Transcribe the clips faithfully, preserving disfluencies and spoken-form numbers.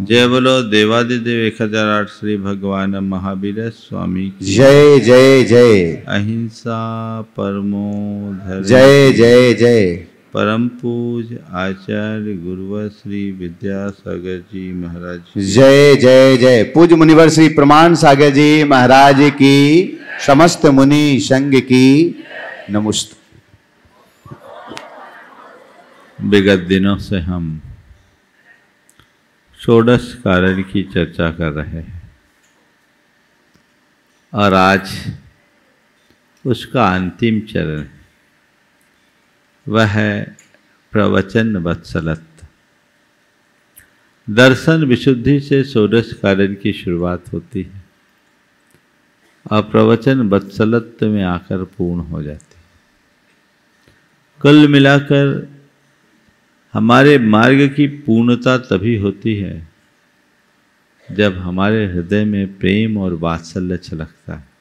जय बोलो देवादिदेव एक हजार आठ श्री भगवान महावीर स्वामी की जय जय जय। अहिंसा परमो धर्म जय जय जय। परम पूज आचार्य गुरुवर श्री विद्यासागर जी महाराज। जय जय जय। पूज मुनिवर श्री प्रमाण सागर जी महाराज की, समस्त मुनि संघ की नमस्ते। विगत दिनों से हम षोडश कारण की चर्चा कर रहे हैं और आज उसका अंतिम चरण वह है प्रवचन वत्सलत्व। दर्शन विशुद्धि से षोडश कारण की शुरुआत होती है और प्रवचन वत्सलत्व में आकर पूर्ण हो जाती है। कुल मिलाकर हमारे मार्ग की पूर्णता तभी होती है जब हमारे हृदय में प्रेम और वात्सल्य छलकता है।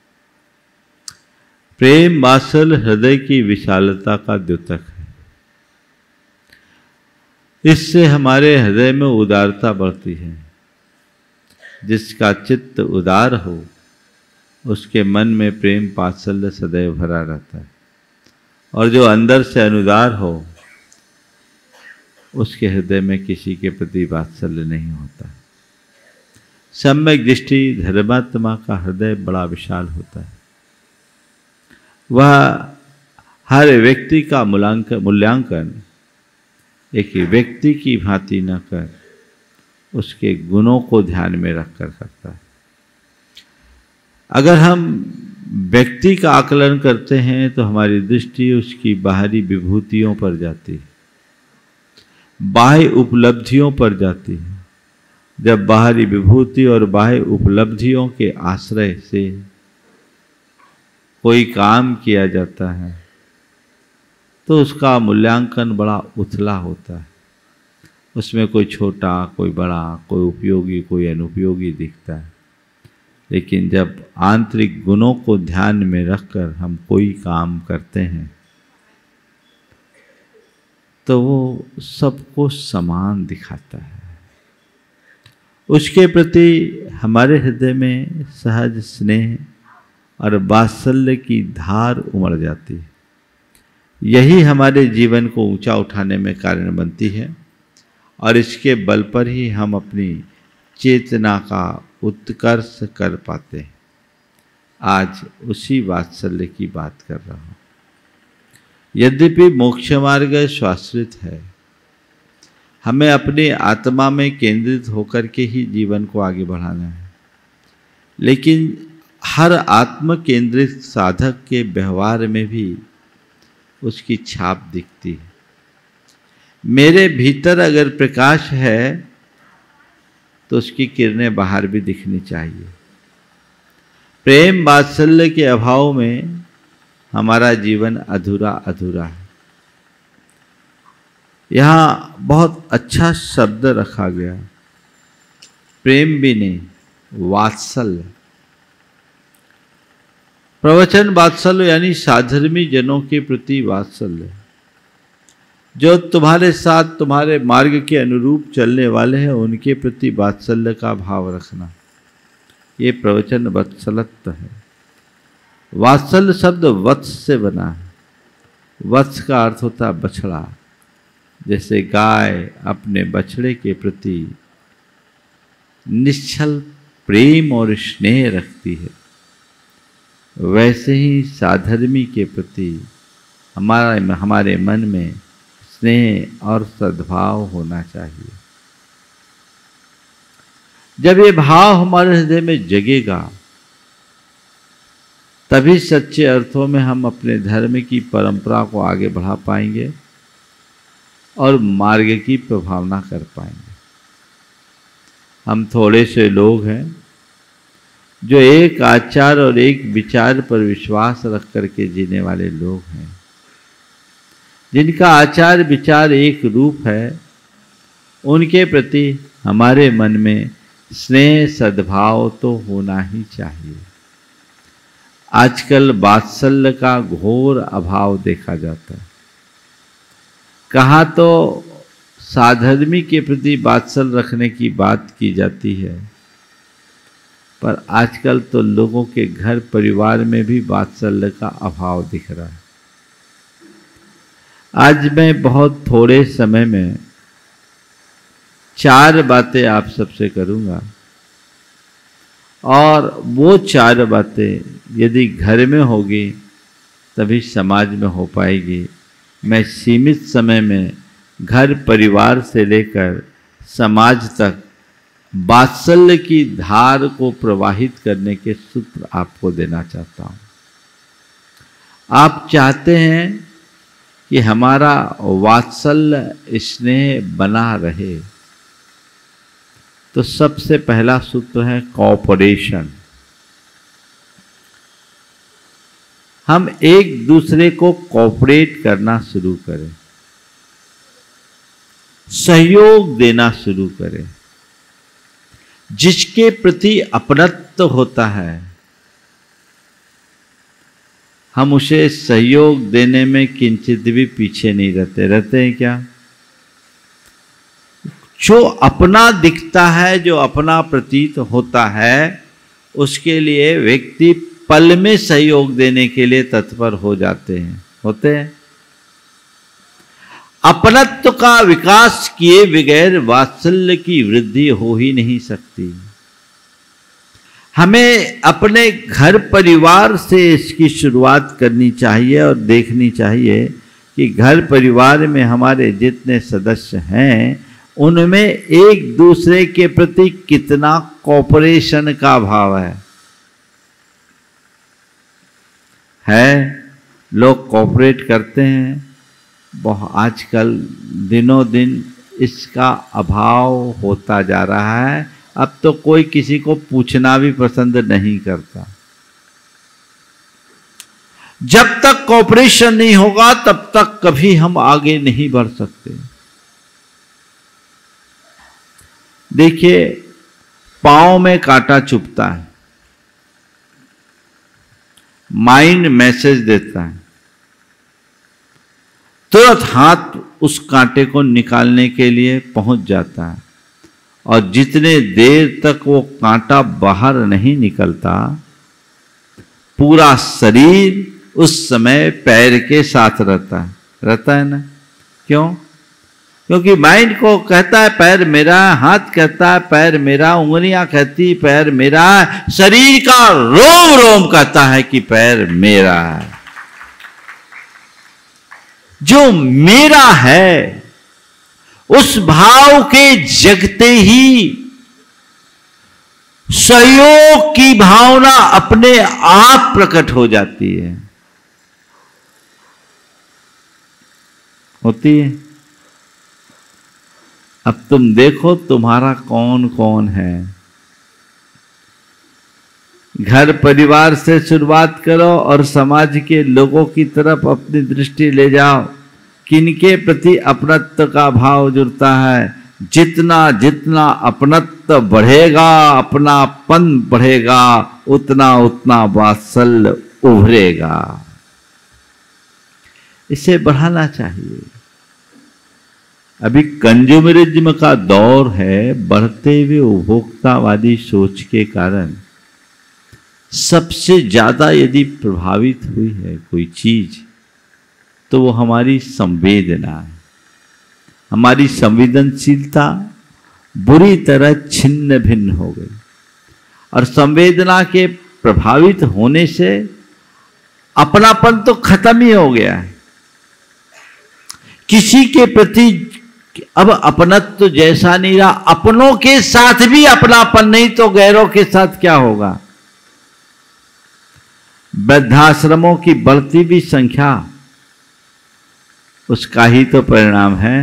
प्रेम वात्सल्य हृदय की विशालता का द्योतक है। इससे हमारे हृदय में उदारता बढ़ती है। जिसका चित्त उदार हो उसके मन में प्रेम वात्सल्य सदैव भरा रहता है और जो अंदर से अनुदार हो उसके हृदय में किसी के प्रति वात्सल्य नहीं होता। सम्यक दृष्टि धर्मात्मा का हृदय बड़ा विशाल होता है। वह हर व्यक्ति का मूल्यांकन मूल्यांकन एक व्यक्ति की भांति न कर उसके गुणों को ध्यान में रखकर करता है। अगर हम व्यक्ति का आकलन करते हैं तो हमारी दृष्टि उसकी बाहरी विभूतियों पर जाती है, बाह्य उपलब्धियों पर जाती है। जब बाहरी विभूति और बाह्य उपलब्धियों के आश्रय से कोई काम किया जाता है तो उसका मूल्यांकन बड़ा उथला होता है। उसमें कोई छोटा, कोई बड़ा, कोई उपयोगी, कोई अनुपयोगी दिखता है। लेकिन जब आंतरिक गुणों को ध्यान में रखकर हम कोई काम करते हैं तो वो सबको समान दिखाता है। उसके प्रति हमारे हृदय में सहज स्नेह और वात्सल्य की धार उमड़ जाती है। यही हमारे जीवन को ऊंचा उठाने में कारण बनती है और इसके बल पर ही हम अपनी चेतना का उत्कर्ष कर पाते हैं। आज उसी वात्सल्य की बात कर रहा हूँ। यद्यपि मोक्ष मार्ग स्वाश्रित है, हमें अपनी आत्मा में केंद्रित होकर के ही जीवन को आगे बढ़ाना है। लेकिन हर आत्म केंद्रित साधक के व्यवहार में भी उसकी छाप दिखती है। मेरे भीतर अगर प्रकाश है तो उसकी किरणें बाहर भी दिखनी चाहिए। प्रेम वात्सल्य के अभाव में हमारा जीवन अधूरा अधूरा है। यहाँ बहुत अच्छा शब्द रखा गया, प्रेम भी नहीं, वात्सल्य। प्रवचन वात्सल्य यानी साधर्मी जनों के प्रति वात्सल्य। जो तुम्हारे साथ तुम्हारे मार्ग के अनुरूप चलने वाले हैं उनके प्रति वात्सल्य का भाव रखना, ये प्रवचन वत्सलत्व है। वात्सल्य शब्द वत्स से बना है। वत्स का अर्थ होता है बछड़ा। जैसे गाय अपने बछड़े के प्रति निश्चल प्रेम और स्नेह रखती है, वैसे ही साधर्मी के प्रति हमारा हमारे मन में स्नेह और सद्भाव होना चाहिए। जब ये भाव हमारे हृदय में जगेगा तभी सच्चे अर्थों में हम अपने धर्म की परंपरा को आगे बढ़ा पाएंगे और मार्ग की प्रभावना कर पाएंगे। हम थोड़े से लोग हैं जो एक आचार और एक विचार पर विश्वास रख करके जीने वाले लोग हैं। जिनका आचार विचार एक रूप है, उनके प्रति हमारे मन में स्नेह सद्भाव तो होना ही चाहिए। आजकल वात्सल्य का घोर अभाव देखा जाता है। कहाँ तो साधर्मी के प्रति वात्सल्य रखने की बात की जाती है, पर आजकल तो लोगों के घर परिवार में भी वात्सल्य का अभाव दिख रहा है। आज मैं बहुत थोड़े समय में चार बातें आप सबसे करूंगा, और वो चार बातें यदि घर में होगी तभी समाज में हो पाएगी। मैं सीमित समय में घर परिवार से लेकर समाज तक वात्सल्य की धार को प्रवाहित करने के सूत्र आपको देना चाहता हूँ। आप चाहते हैं कि हमारा वात्सल्य स्नेह बना रहे, तो सबसे पहला सूत्र है कोऑपरेशन। हम एक दूसरे को कोऑपरेट करना शुरू करें, सहयोग देना शुरू करें। जिसके प्रति अपनत्व होता है हम उसे सहयोग देने में किंचित भी पीछे नहीं रहते। रहते हैं क्या? जो अपना दिखता है, जो अपना प्रतीत होता है, उसके लिए व्यक्ति पल में सहयोग देने के लिए तत्पर हो जाते हैं, होते हैं। अपनत्व का विकास किए बगैर वात्सल्य की वृद्धि हो ही नहीं सकती। हमें अपने घर परिवार से इसकी शुरुआत करनी चाहिए और देखनी चाहिए कि घर परिवार में हमारे जितने सदस्य हैं उनमें एक दूसरे के प्रति कितना कोऑपरेशन का भाव है। है लोग कोऑपरेट करते हैं, बहुत आजकल दिनों दिन इसका अभाव होता जा रहा है। अब तो कोई किसी को पूछना भी पसंद नहीं करता। जब तक कोऑपरेशन नहीं होगा तब तक कभी हम आगे नहीं बढ़ सकते। देखिए, पांव में कांटा चुभता है, माइंड मैसेज देता है, तुरंत हाथ उस कांटे को निकालने के लिए पहुंच जाता है, और जितने देर तक वो कांटा बाहर नहीं निकलता पूरा शरीर उस समय पैर के साथ रहता है रहता है ना। क्यों? क्योंकि माइंड को कहता है पैर मेरा, हाथ कहता है पैर मेरा, उंगलियां कहती पैर मेरा, शरीर का रोम रोम कहता है कि पैर मेरा है। जो मेरा है उस भाव के जगते ही सहयोग की भावना अपने आप प्रकट हो जाती है, होती है। अब तुम देखो तुम्हारा कौन कौन है। घर परिवार से शुरुआत करो और समाज के लोगों की तरफ अपनी दृष्टि ले जाओ। किनके प्रति अपनत्व का भाव जुड़ता है? जितना जितना अपनत्व बढ़ेगा, अपनापन बढ़ेगा, उतना उतना वात्सल्य उभरेगा। इसे बढ़ाना चाहिए। अभी कंज्यूमरिज्म का दौर है, बढ़ते हुए उपभोक्तावादी सोच के कारण सबसे ज्यादा यदि प्रभावित हुई है कोई चीज तो वो हमारी संवेदना है। हमारी संवेदनशीलता बुरी तरह छिन्न भिन्न हो गई, और संवेदना के प्रभावित होने से अपनापन तो खत्म ही हो गया है। किसी के प्रति अब अपनत्व तो जैसा नहीं रहा। अपनों के साथ भी अपनापन नहीं तो गैरों के साथ क्या होगा? वृद्धाश्रमों की बढ़ती भी संख्या उसका ही तो परिणाम है।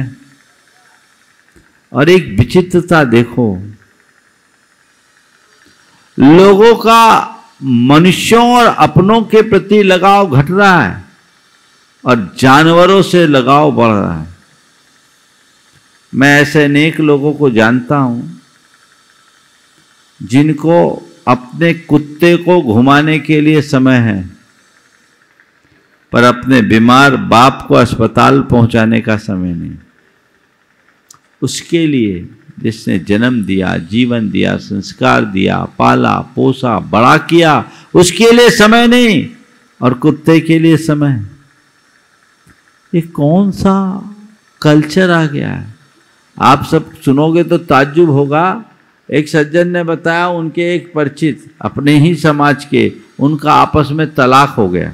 और एक विचित्रता देखो, लोगों का मनुष्यों और अपनों के प्रति लगाव घट रहा है और जानवरों से लगाव बढ़ रहा है। मैं ऐसे अनेक लोगों को जानता हूं जिनको अपने कुत्ते को घुमाने के लिए समय है, पर अपने बीमार बाप को अस्पताल पहुंचाने का समय नहीं। उसके लिए जिसने जन्म दिया, जीवन दिया, संस्कार दिया, पाला पोसा बड़ा किया, उसके लिए समय नहीं, और कुत्ते के लिए समय। ये कौन सा कल्चर आ गया है? आप सब सुनोगे तो ताज्जुब होगा। एक सज्जन ने बताया, उनके एक परिचित अपने ही समाज के, उनका आपस में तलाक हो गया।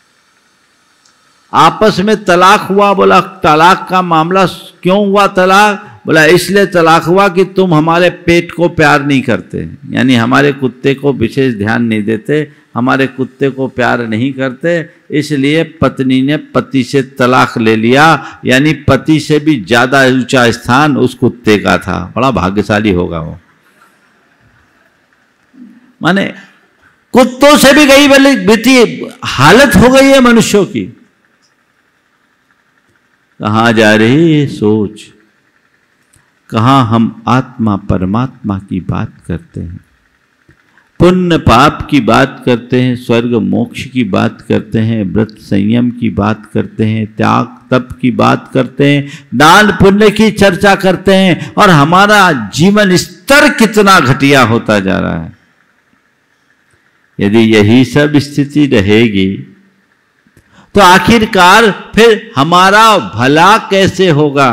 आपस में तलाक हुआ। बोला तलाक का मामला क्यों हुआ तलाक? बोला इसलिए तलाक हुआ कि तुम हमारे पेट को प्यार नहीं करते, यानी हमारे कुत्ते को विशेष ध्यान नहीं देते, हमारे कुत्ते को प्यार नहीं करते, इसलिए पत्नी ने पति से तलाक ले लिया। यानी पति से भी ज्यादा ऊंचा स्थान उस कुत्ते का था। बड़ा भाग्यशाली होगा वो। माने कुत्तों से भी गई बल्कि बीती हालत हो गई है मनुष्यों की। कहाँ जा रही है सोच? कहाँ हम आत्मा परमात्मा की बात करते हैं, पुण्य पाप की बात करते हैं, स्वर्ग मोक्ष की बात करते हैं, व्रत संयम की बात करते हैं, त्याग तप की बात करते हैं, दान पुण्य की चर्चा करते हैं, और हमारा जीवन स्तर कितना घटिया होता जा रहा है। यदि यही सब स्थिति रहेगी तो आखिरकार फिर हमारा भला कैसे होगा?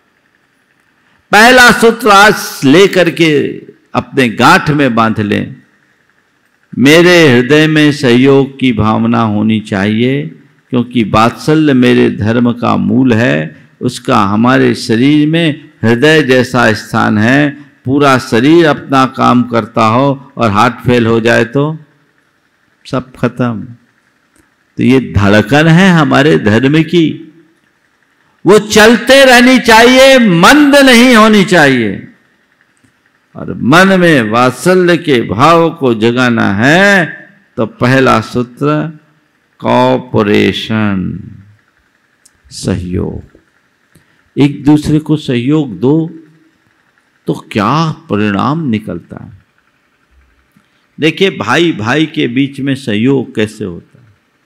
पहला सूत्र आज लेकर के अपने गांठ में बांध लें। मेरे हृदय में सहयोग की भावना होनी चाहिए, क्योंकि वात्सल्य मेरे धर्म का मूल है। उसका हमारे शरीर में हृदय जैसा स्थान है। पूरा शरीर अपना काम करता हो और हार्ट फेल हो जाए तो सब खत्म। तो ये धड़कन है हमारे धर्म की, वो चलते रहनी चाहिए, मंद नहीं होनी चाहिए। और मन में वात्सल्य के भाव को जगाना है तो पहला सूत्र कॉपरेशन, सहयोग। एक दूसरे को सहयोग दो तो क्या परिणाम निकलता है। देखिए भाई भाई के बीच में सहयोग कैसे होता है।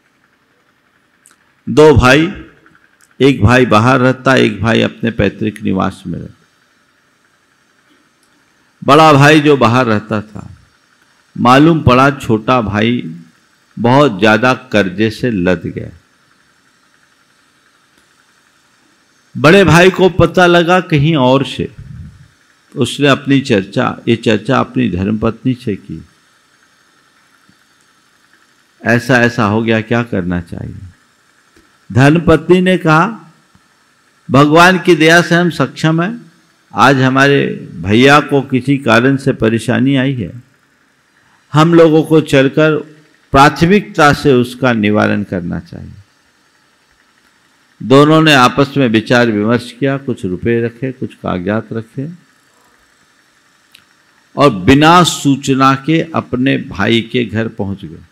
दो भाई, एक भाई बाहर रहता, एक भाई अपने पैतृक निवास में रहता। बड़ा भाई जो बाहर रहता था, मालूम पड़ा छोटा भाई बहुत ज्यादा कर्जे से लद गया। बड़े भाई को पता लगा कहीं और से, उसने अपनी चर्चा ये चर्चा अपनी धर्मपत्नी से की, ऐसा ऐसा हो गया, क्या करना चाहिए। धर्मपत्नी ने कहा भगवान की दया से हम सक्षम हैं, आज हमारे भैया को किसी कारण से परेशानी आई है, हम लोगों को चलकर प्राथमिकता से उसका निवारण करना चाहिए। दोनों ने आपस में विचार विमर्श किया, कुछ रुपए रखे, कुछ कागजात रखे, और बिना सूचना के अपने भाई के घर पहुंच गए।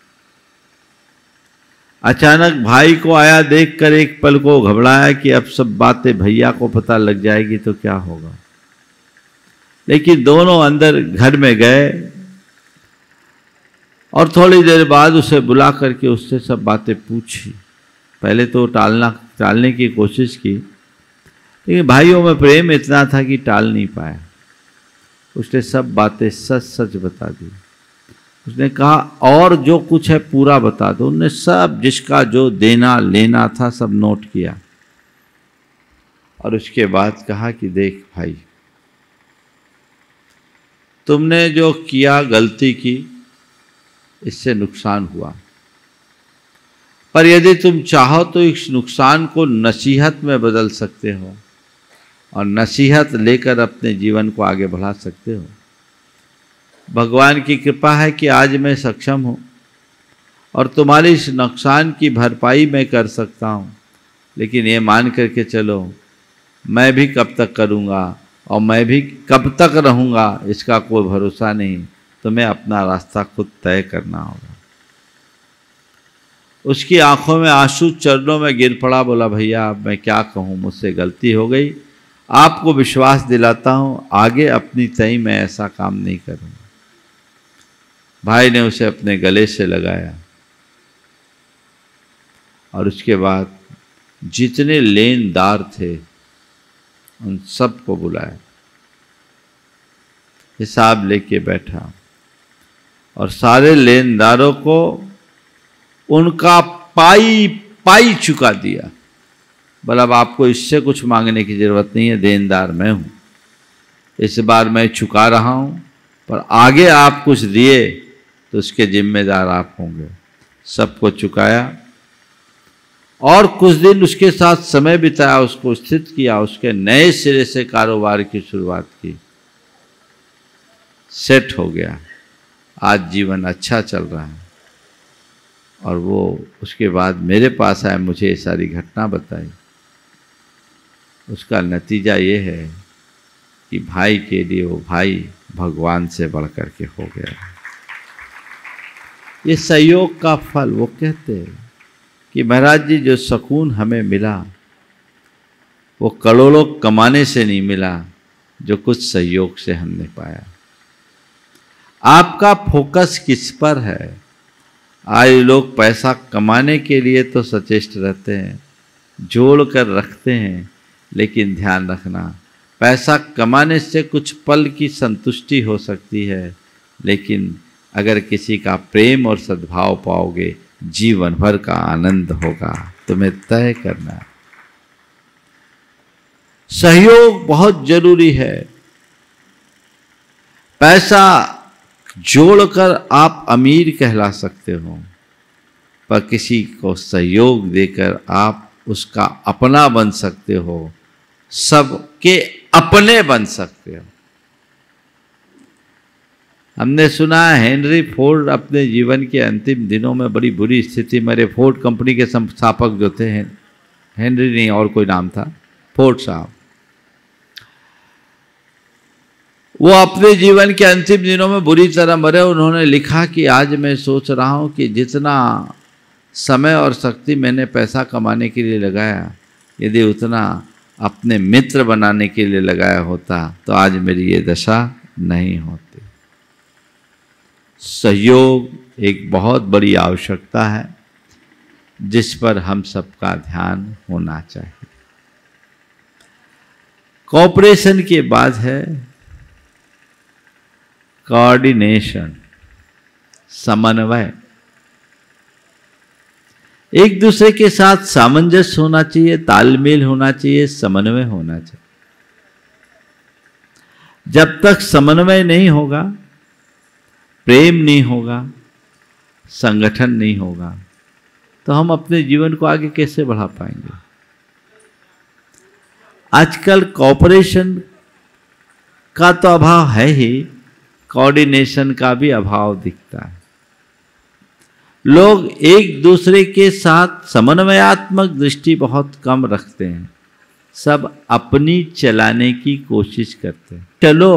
अचानक भाई को आया देखकर एक पल को घबराया कि अब सब बातें भैया को पता लग जाएगी तो क्या होगा। लेकिन दोनों अंदर घर में गए और थोड़ी देर बाद उसे बुला करके उससे सब बातें पूछी। पहले तो टालना टालने की कोशिश की, लेकिन भाइयों में प्रेम इतना था कि टाल नहीं पाया। उसने सब बातें सच सच बता दी। उसने कहा और जो कुछ है पूरा बता दो। उन्होंने सब जिसका जो देना लेना था सब नोट किया, और उसके बाद कहा कि देख भाई, तुमने जो किया गलती की, इससे नुकसान हुआ, पर यदि तुम चाहो तो इस नुकसान को नसीहत में बदल सकते हो और नसीहत लेकर अपने जीवन को आगे बढ़ा सकते हो। भगवान की कृपा है कि आज मैं सक्षम हूँ और तुम्हारी इस नुकसान की भरपाई मैं कर सकता हूँ, लेकिन ये मान करके चलो मैं भी कब तक करूँगा और मैं भी कब तक रहूँगा इसका कोई भरोसा नहीं। तुम्हें अपना रास्ता खुद तय करना होगा। उसकी आंखों में आंसू चरणों में गिर पड़ा। बोला भैया मैं क्या कहूँ, मुझसे गलती हो गई, आपको विश्वास दिलाता हूँ आगे अपनी तय मैं ऐसा काम नहीं करूँगा। भाई ने उसे अपने गले से लगाया और उसके बाद जितने लेनदार थे उन सबको बुलाया, हिसाब लेके बैठा और सारे लेनदारों को उनका पाई पाई चुका दिया। बोला अब आपको इससे कुछ मांगने की जरूरत नहीं है, देनदार मैं हूं, इस बार मैं चुका रहा हूं, पर आगे आप कुछ दिए तो उसके जिम्मेदार आप होंगे। सबको चुकाया और कुछ दिन उसके साथ समय बिताया, उसको स्थित किया, उसके नए सिरे से कारोबार की शुरुआत की, सेट हो गया, आज जीवन अच्छा चल रहा है। और वो उसके बाद मेरे पास आया, मुझे ये सारी घटना बताई। उसका नतीजा ये है कि भाई के लिए वो भाई भगवान से बढ़कर के हो गया। ये सहयोग का फल। वो कहते हैं कि महाराज जी जो सुकून हमें मिला वो करोड़ों कमाने से नहीं मिला, जो कुछ सहयोग से हमने पाया। आपका फोकस किस पर है? आज लोग पैसा कमाने के लिए तो सचेष्ट रहते हैं, जोड़ कर रखते हैं, लेकिन ध्यान रखना पैसा कमाने से कुछ पल की संतुष्टि हो सकती है, लेकिन अगर किसी का प्रेम और सद्भाव पाओगे जीवन भर का आनंद होगा। तुम्हें तय करना है। सहयोग बहुत जरूरी है। पैसा जोड़कर आप अमीर कहला सकते हो, पर किसी को सहयोग देकर आप उसका अपना बन सकते हो, सबके अपने बन सकते हो। हमने सुना है हेनरी फोर्ड अपने जीवन के अंतिम दिनों में बड़ी बुरी स्थिति, मेरे फोर्ड कंपनी के संस्थापक जो थे, हेनरी नहीं और कोई नाम था, फोर्ड साहब, वो अपने जीवन के अंतिम दिनों में बुरी तरह मरे। उन्होंने लिखा कि आज मैं सोच रहा हूँ कि जितना समय और शक्ति मैंने पैसा कमाने के लिए लगाया, यदि उतना अपने मित्र बनाने के लिए लगाया होता तो आज मेरी ये दशा नहीं होती। सहयोग एक बहुत बड़ी आवश्यकता है जिस पर हम सबका ध्यान होना चाहिए। कोऑपरेशन के बाद है कोऑर्डिनेशन, समन्वय। एक दूसरे के साथ सामंजस्य होना चाहिए, तालमेल होना चाहिए, समन्वय होना चाहिए। जब तक समन्वय नहीं होगा, प्रेम नहीं होगा, संगठन नहीं होगा, तो हम अपने जीवन को आगे कैसे बढ़ा पाएंगे? आजकल कोऑपरेशन का तो अभाव है ही, कोऑर्डिनेशन का भी अभाव दिखता है। लोग एक दूसरे के साथ समन्वयात्मक दृष्टि बहुत कम रखते हैं, सब अपनी चलाने की कोशिश करते हैं। चलो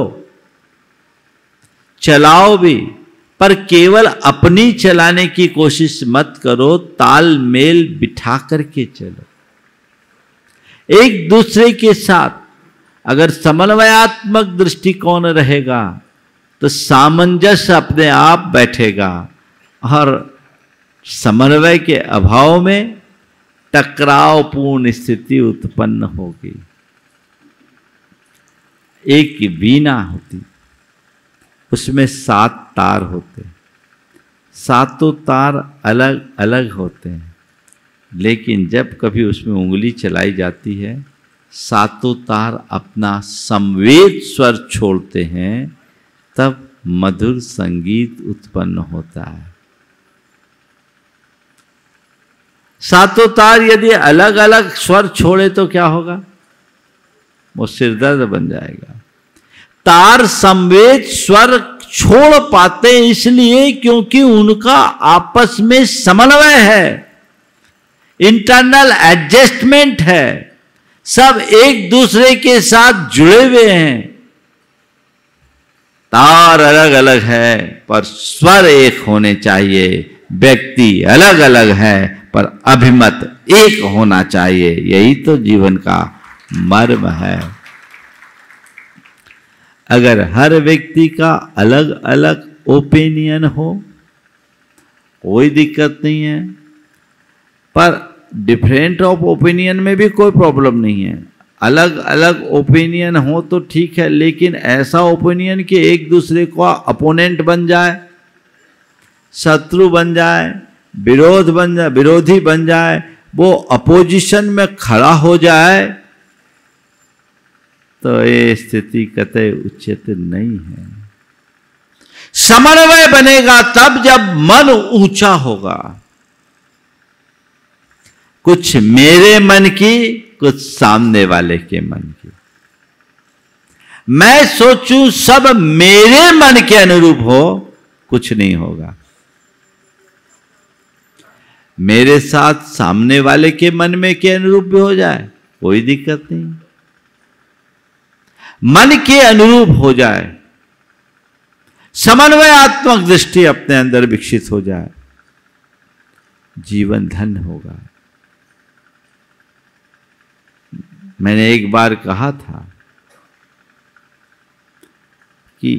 चलाओ भी, पर केवल अपनी चलाने की कोशिश मत करो, तालमेल बिठा करके चलो। एक दूसरे के साथ अगर समन्वयात्मक दृष्टिकोण रहेगा तो सामंजस्य अपने आप बैठेगा, और समन्वय के अभाव में टकरावपूर्ण स्थिति उत्पन्न होगी। एक वीणा होती, उसमें सात तार होते, सातों तार अलग अलग होते हैं, लेकिन जब कभी उसमें उंगली चलाई जाती है, सातों तार अपना संवेद स्वर छोड़ते हैं, तब मधुर संगीत उत्पन्न होता है। सातों तार यदि अलग अलग स्वर छोड़े तो क्या होगा? वो सिरदर्द बन जाएगा। तार संवेद स्वर छोड़ पाते इसलिए क्योंकि उनका आपस में समन्वय है, इंटरनल एडजस्टमेंट है, सब एक दूसरे के साथ जुड़े हुए हैं। तार अलग अलग है पर स्वर एक होने चाहिए, व्यक्ति अलग अलग है पर अभिमत एक होना चाहिए। यही तो जीवन का मर्म है। अगर हर व्यक्ति का अलग अलग ओपिनियन हो, कोई दिक्कत नहीं है, पर डिफरेंट ऑफ ओपिनियन में भी कोई प्रॉब्लम नहीं है। अलग अलग ओपिनियन हो तो ठीक है, लेकिन ऐसा ओपिनियन कि एक दूसरे को अपोनेंट बन जाए, शत्रु बन जाए, विरोध बन जाए, विरोधी बन जाए, वो अपोजिशन में खड़ा हो जाए, तो ये स्थिति कतई उचित नहीं है। समन्वय बनेगा तब जब मन ऊंचा होगा। कुछ मेरे मन की, कुछ सामने वाले के मन की। मैं सोचूं सब मेरे मन के अनुरूप हो, कुछ नहीं होगा। मेरे साथ सामने वाले के मन में के अनुरूप भी हो जाए, कोई दिक्कत नहीं। मन के अनुरूप हो जाए, समन्वयात्मक दृष्टि अपने अंदर विकसित हो जाए, जीवन धन्य होगा। मैंने एक बार कहा था कि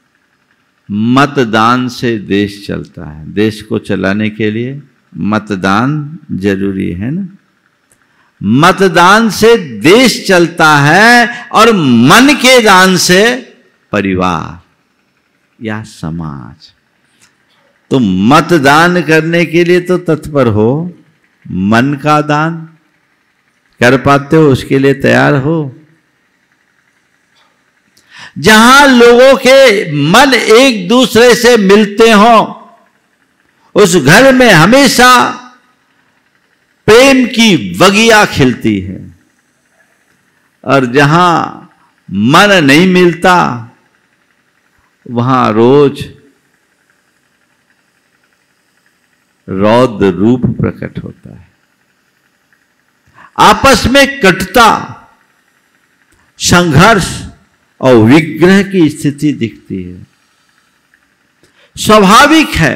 मतदान से देश चलता है। देश को चलाने के लिए मतदान जरूरी है ना। मतदान से देश चलता है और मन के दान से परिवार या समाज। तो मतदान करने के लिए तो तत्पर हो, मन का दान कर पाते हो, उसके लिए तैयार हो। जहां लोगों के मन एक दूसरे से मिलते हो, उस घर में हमेशा प्रेम की बगिया खिलती है। और जहां मन नहीं मिलता, वहां रोज रौद्र रूप प्रकट होता है। आपस में कटुता, संघर्ष और विग्रह की स्थिति दिखती है। स्वाभाविक है,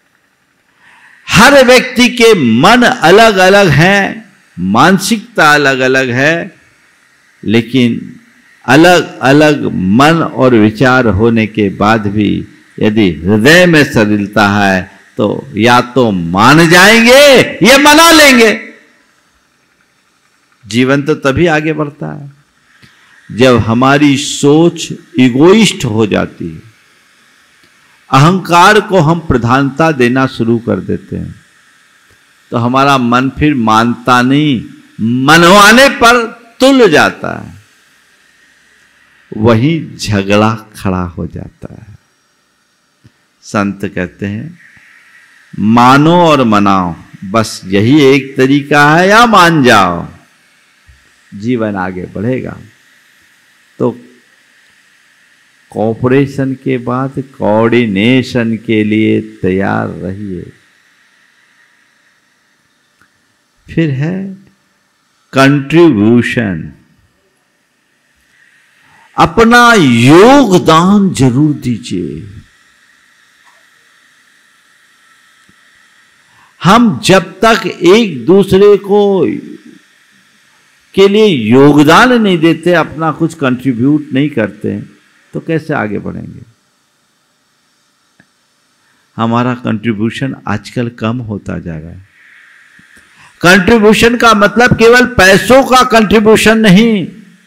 हर व्यक्ति के मन अलग अलग हैं, मानसिकता अलग अलग है, लेकिन अलग अलग मन और विचार होने के बाद भी यदि हृदय में सदिलता है तो या तो मान जाएंगे या मना लेंगे। जीवन तो तभी आगे बढ़ता है जब हमारी सोच इगोइस्ट हो जाती है, अहंकार को हम प्रधानता देना शुरू कर देते हैं, तो हमारा मन फिर मानता नहीं, मनवाने पर तुल जाता है, वही झगड़ा खड़ा हो जाता है। संत कहते हैं मानो और मनाओ, बस यही एक तरीका है, या मान जाओ, जीवन आगे बढ़ेगा। तो कोऑपरेशन के बाद कोऑर्डिनेशन के लिए तैयार रहिए। फिर है कंट्रीब्यूशन, अपना योगदान जरूर दीजिए। हम जब तक एक दूसरे को के लिए योगदान नहीं देते, अपना कुछ कंट्रीब्यूट नहीं करते, तो कैसे आगे बढ़ेंगे। हमारा कंट्रीब्यूशन आजकल कम होता जा रहा है। कंट्रीब्यूशन का मतलब केवल पैसों का कंट्रीब्यूशन नहीं।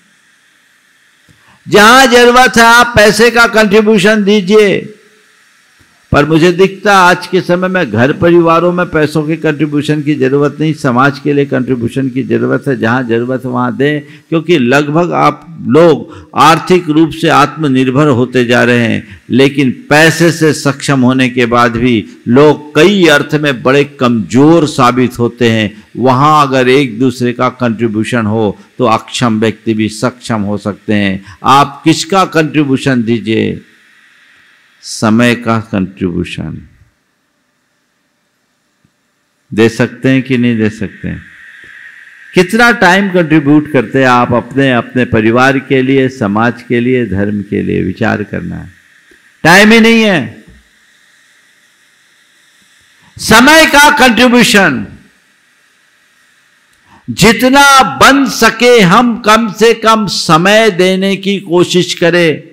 जहां जरूरत है आप पैसे का कंट्रीब्यूशन दीजिए, पर मुझे दिखता आज के समय में घर परिवारों में पैसों के कंट्रीब्यूशन की जरूरत नहीं, समाज के लिए कंट्रीब्यूशन की जरूरत है। जहां जरूरत है वहां दें, क्योंकि लगभग आप लोग आर्थिक रूप से आत्मनिर्भर होते जा रहे हैं, लेकिन पैसे से सक्षम होने के बाद भी लोग कई अर्थ में बड़े कमजोर साबित होते हैं। वहां अगर एक दूसरे का कंट्रीब्यूशन हो तो अक्षम व्यक्ति भी सक्षम हो सकते हैं। आप किसका कंट्रीब्यूशन दीजिए? समय का कंट्रीब्यूशन दे सकते हैं कि नहीं दे सकते हैं? कितना टाइम कंट्रीब्यूट करते हैं आप अपने अपने परिवार के लिए, समाज के लिए, धर्म के लिए? विचार करना है, टाइम ही नहीं है। समय का कंट्रीब्यूशन जितना बन सके हम कम से कम समय देने की कोशिश करें।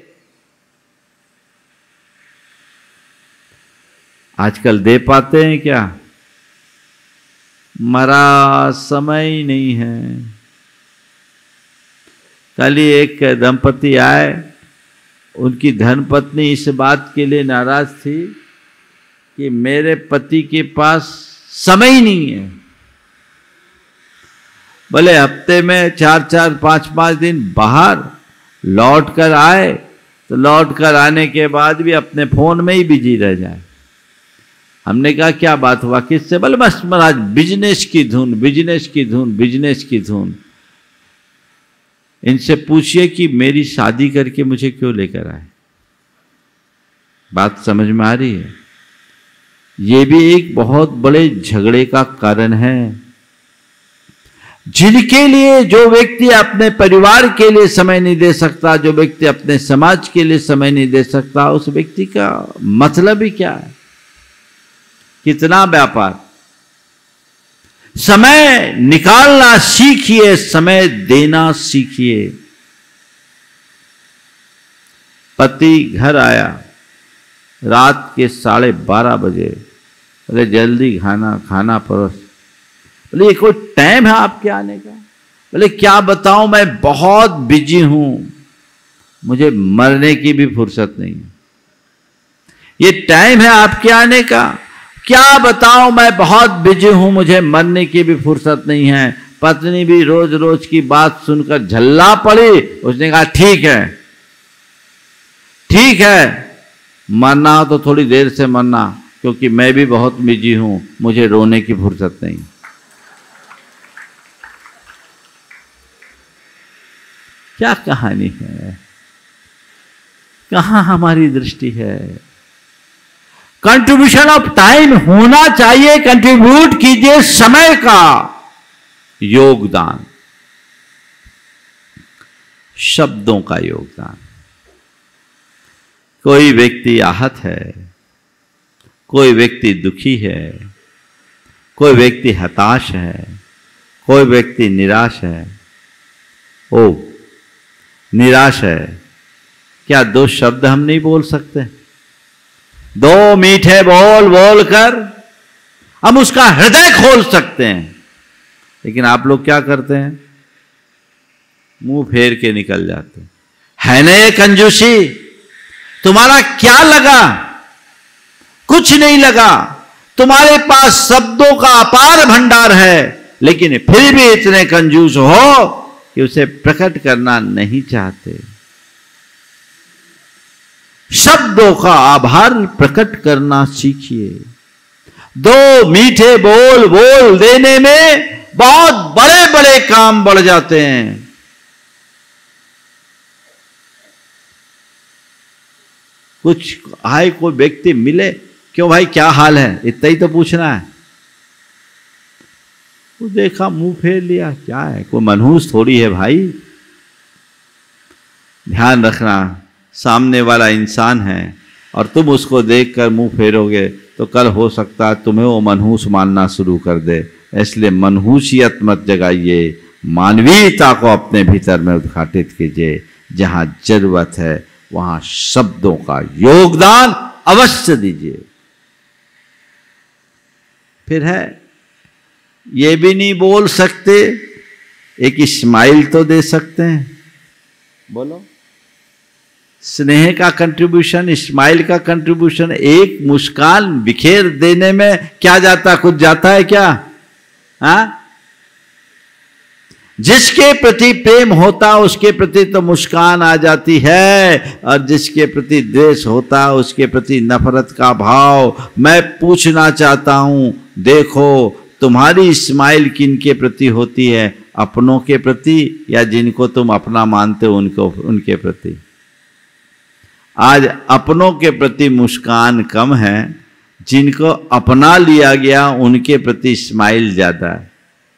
आजकल दे पाते हैं क्या? मरा समय ही नहीं है। कल ही एक दंपति आए, उनकी धर्मपत्नी इस बात के लिए नाराज थी कि मेरे पति के पास समय ही नहीं है। भले हफ्ते में चार चार पांच पांच दिन बाहर लौट कर आए तो लौट कर आने के बाद भी अपने फोन में ही बिजी रह जाए। हमने कहा क्या बात हुआ, किससे? बोले बस महाराज बिजनेस की धुन, बिजनेस की धुन, बिजनेस की धुन। इनसे पूछिए कि मेरी शादी करके मुझे क्यों लेकर आए। बात समझ में आ रही है? ये भी एक बहुत बड़े झगड़े का कारण है। जिनके लिए जो व्यक्ति अपने परिवार के लिए समय नहीं दे सकता, जो व्यक्ति अपने समाज के लिए समय नहीं दे सकता, उस व्यक्ति का मतलब ही क्या है? कितना व्यापार। समय निकालना सीखिए, समय देना सीखिए। पति घर आया रात के साढ़े बारह बजे, बोले जल्दी खाना खाना परोस। बोले ये कोई टाइम है आपके आने का? बोले क्या बताऊं, मैं बहुत बिजी हूं, मुझे मरने की भी फुर्सत नहीं है। ये टाइम है आपके आने का? क्या बताऊं, मैं बहुत बिजी हूं, मुझे मरने की भी फुर्सत नहीं है। पत्नी भी रोज रोज की बात सुनकर झल्ला पड़ी। उसने कहा ठीक है, ठीक है, मरना हो तो थोड़ी देर से मरना, क्योंकि मैं भी बहुत बिजी हूं, मुझे रोने की फुर्सत नहीं। क्या कहानी है, कहां हमारी दृष्टि है? कंट्रीब्यूशन ऑफ टाइम होना चाहिए। कंट्रीब्यूट कीजिए समय का योगदान, शब्दों का योगदान। कोई व्यक्ति आहत है, कोई व्यक्ति दुखी है, कोई व्यक्ति हताश है, कोई व्यक्ति निराश है। ओ निराश है, क्या दो शब्द हम नहीं बोल सकते? दो मीठे बोल बोल कर हम उसका हृदय खोल सकते हैं। लेकिन आप लोग क्या करते हैं? मुंह फेर के निकल जाते हैं। है ना ये कंजूसी? तुम्हारा क्या लगा? कुछ नहीं लगा। तुम्हारे पास शब्दों का अपार भंडार है, लेकिन फिर भी इतने कंजूस हो कि उसे प्रकट करना नहीं चाहते। शब्दों का आभार प्रकट करना सीखिए। दो मीठे बोल बोल देने में बहुत बड़े बड़े काम बढ़ जाते हैं। कुछ आए, कोई व्यक्ति मिले, क्यों भाई क्या हाल है, इतना ही तो पूछना है। वो देखा मुंह फेर लिया, क्या है, कोई मनहूस थोड़ी है भाई। ध्यान रखना, सामने वाला इंसान है और तुम उसको देखकर मुंह फेरोगे तो कल हो सकता है तुम्हें वो मनहूस मानना शुरू कर दे। इसलिए मनहूसियत मत जगाइए, मानवीयता को अपने भीतर में उद्घाटित कीजिए। जहां जरूरत है वहां शब्दों का योगदान अवश्य दीजिए। फिर है, ये भी नहीं बोल सकते, एक स्माइल तो दे सकते हैं। बोलो, स्नेह का कंट्रीब्यूशन, स्माइल का कंट्रीब्यूशन, एक मुस्कान बिखेर देने में क्या जाता, कुछ जाता है क्या? हाँ, जिसके प्रति प्रेम होता उसके प्रति तो मुस्कान आ जाती है, और जिसके प्रति द्वेष होता उसके प्रति नफरत का भाव। मैं पूछना चाहता हूं, देखो तुम्हारी स्माइल किनके प्रति होती है, अपनों के प्रति या जिनको तुम अपना मानते हो उनको, उनके प्रति? आज अपनों के प्रति मुस्कान कम है, जिनको अपना लिया गया उनके प्रति स्माइल ज्यादा है।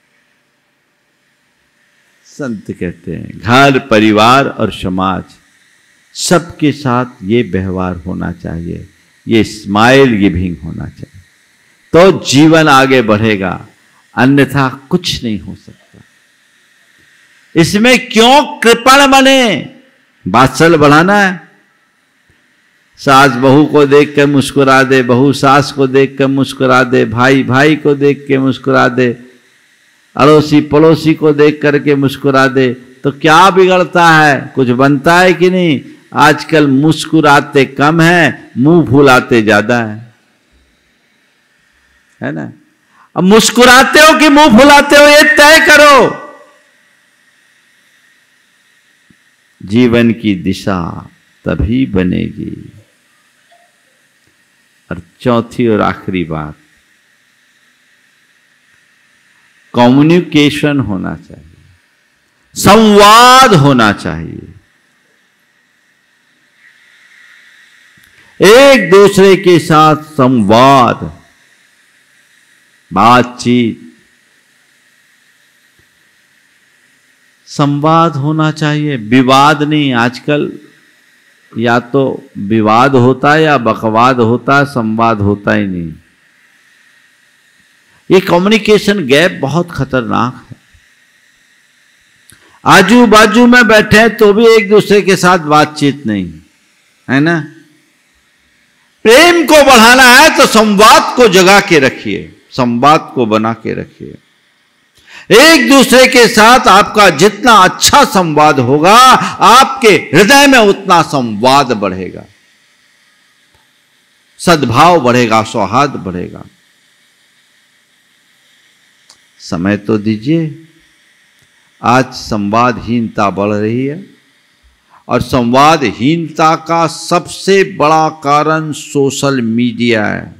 संत कहते हैं घर, परिवार और समाज सबके साथ ये व्यवहार होना चाहिए, ये स्माइल गिविंग होना चाहिए, तो जीवन आगे बढ़ेगा, अन्यथा कुछ नहीं हो सकता। इसमें क्यों कृपण बने? वात्सल्य बढ़ाना है, सास बहू को देखकर मुस्कुरा दे, बहू सास को देखकर मुस्कुरा दे, भाई भाई को देख के मुस्कुरा दे, अड़ोसी पड़ोसी को देख करके मुस्कुरा दे, तो क्या बिगड़ता है, कुछ बनता है कि नहीं। आजकल मुस्कुराते कम है, मुंह फुलाते ज्यादा है, है ना। अब मुस्कुराते हो कि मुंह फुलाते हो, ये तय करो। जीवन की दिशा तभी बनेगी। और चौथी और आखिरी बात, कम्युनिकेशन होना चाहिए, संवाद होना चाहिए। एक दूसरे के साथ संवाद, बातचीत, संवाद होना चाहिए, विवाद नहीं। आजकल या तो विवाद होता है या बकवाद होता है, संवाद होता ही नहीं। ये कम्युनिकेशन गैप बहुत खतरनाक है। आजू बाजू में बैठे तो भी एक दूसरे के साथ बातचीत नहीं, है ना। प्रेम को बढ़ाना है तो संवाद को जगा के रखिए, संवाद को बना के रखिए। एक दूसरे के साथ आपका जितना अच्छा संवाद होगा, आपके हृदय में उतना संवाद बढ़ेगा, सद्भाव बढ़ेगा, सौहार्द बढ़ेगा। समय तो दीजिए। आज संवादहीनता बढ़ रही है और संवादहीनता का सबसे बड़ा कारण सोशल मीडिया है।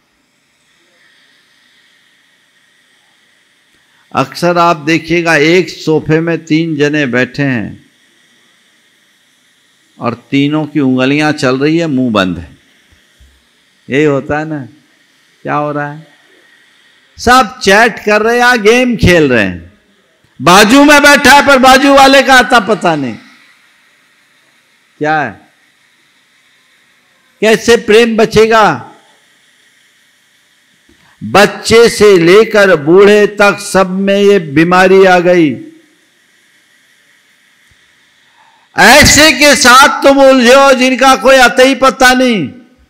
अक्सर आप देखिएगा एक सोफे में तीन जने बैठे हैं और तीनों की उंगलियां चल रही है, मुंह बंद है। यही होता है ना। क्या हो रहा है, सब चैट कर रहे हैं, गेम खेल रहे हैं। बाजू में बैठा है पर बाजू वाले का आता पता नहीं क्या है। कैसे प्रेम बचेगा। बच्चे से लेकर बूढ़े तक सब में ये बीमारी आ गई। ऐसे के साथ तुम उलझो जिनका कोई आता ही पता नहीं।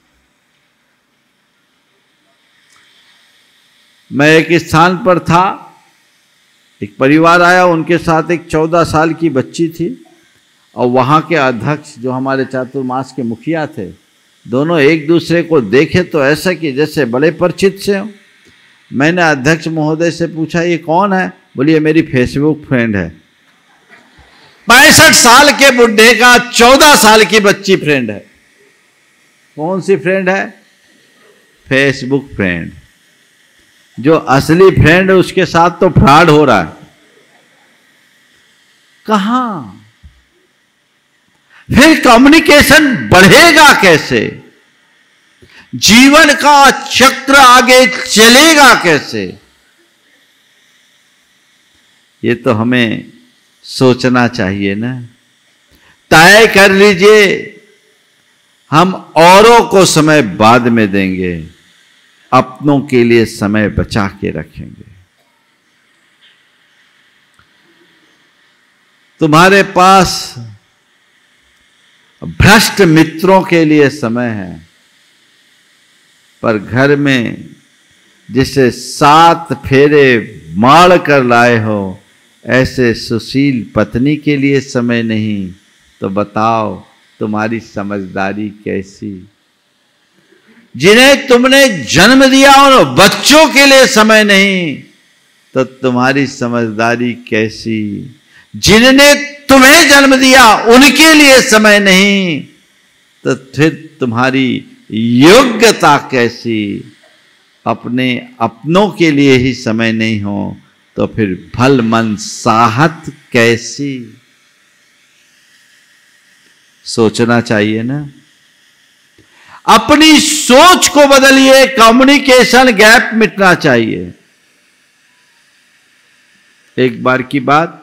मैं एक स्थान पर था, एक परिवार आया, उनके साथ एक चौदह साल की बच्ची थी और वहां के अध्यक्ष जो हमारे चातुर्मास के मुखिया थे, दोनों एक दूसरे को देखे तो ऐसा कि जैसे बड़े परिचित से हो। मैंने अध्यक्ष महोदय से पूछा ये कौन है। बोलिए मेरी फेसबुक फ्रेंड है। पैंसठ साल के बुढ़े का चौदह साल की बच्ची फ्रेंड है। कौन सी फ्रेंड है? Facebook friend. जो असली फ्रेंड है उसके साथ तो फ्रॉड हो रहा है। कहां? फिर कम्युनिकेशन बढ़ेगा कैसे? जीवन का चक्र आगे चलेगा कैसे? ये तो हमें सोचना चाहिए ना। तय कर लीजिए हम औरों को समय बाद में देंगे, अपनों के लिए समय बचा के रखेंगे। तुम्हारे पास भ्रष्ट मित्रों के लिए समय है, पर घर में जिसे सात फेरे मार कर लाए हो ऐसे सुशील पत्नी के लिए समय नहीं। तो बताओ तुम्हारी समझदारी कैसी? जिन्हें तुमने जन्म दिया उन बच्चों के लिए समय नहीं तो तुम्हारी समझदारी कैसी? जिन्होंने तुम्हें जन्म दिया उनके लिए समय नहीं तो फिर तुम्हारी योग्यता कैसी? अपने अपनों के लिए ही समय नहीं हो तो फिर भल मन साहत कैसी? सोचना चाहिए ना। अपनी सोच को बदलिए, कम्युनिकेशन गैप मिटना चाहिए। एक बार की बात,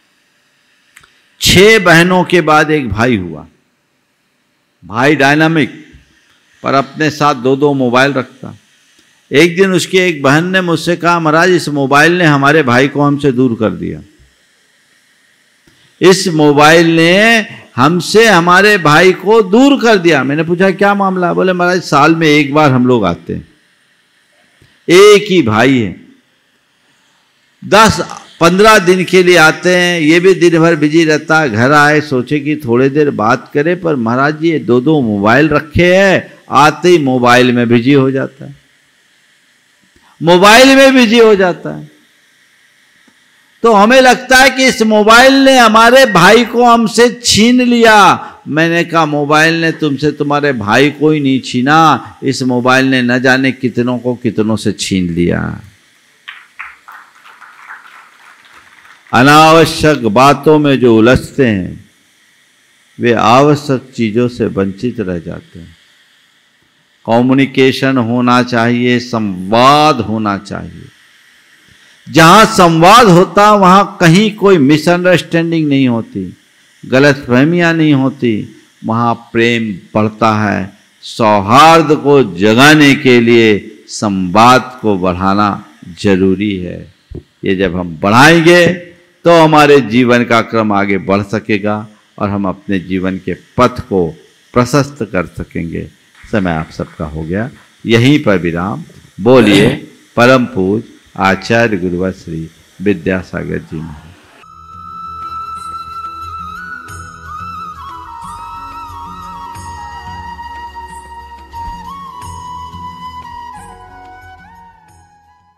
छह बहनों के बाद एक भाई हुआ। भाई डायनामिक, पर अपने साथ दो दो मोबाइल रखता। एक दिन उसकी एक बहन ने मुझसे कहा, महाराज इस मोबाइल ने हमारे भाई को हमसे दूर कर दिया। इस मोबाइल ने हमसे हमारे भाई को दूर कर दिया। मैंने पूछा क्या मामला? बोले महाराज साल में एक बार हम लोग आते हैं, एक ही भाई है, दस पंद्रह दिन के लिए आते हैं, ये भी दिन भर बिजी रहता है, घर आए सोचे कि थोड़ी देर बात करें, पर महाराज जी ये दो दो मोबाइल रखे हैं, आते ही मोबाइल में बिजी हो जाता है, मोबाइल में बिजी हो जाता है। तो हमें लगता है कि इस मोबाइल ने हमारे भाई को हमसे छीन लिया। मैंने कहा मोबाइल ने तुमसे तुम्हारे भाई को ही नहीं छीना, इस मोबाइल ने न जाने कितनों को कितनों से छीन लिया। अनावश्यक बातों में जो उलझते हैं वे आवश्यक चीजों से वंचित रह जाते हैं। कम्युनिकेशन होना चाहिए, संवाद होना चाहिए। जहां संवाद होता वहां कहीं कोई मिसअंडरस्टैंडिंग नहीं होती, गलतफहमियां नहीं होती, वहां प्रेम बढ़ता है। सौहार्द को जगाने के लिए संवाद को बढ़ाना जरूरी है। ये जब हम बढ़ाएंगे तो हमारे जीवन का क्रम आगे बढ़ सकेगा और हम अपने जीवन के पथ को प्रशस्त कर सकेंगे। समय आप सबका हो गया, यहीं पर विराम। बोलिए परम पूज आचार्य गुरुवर श्री विद्यासागर जी महाराज।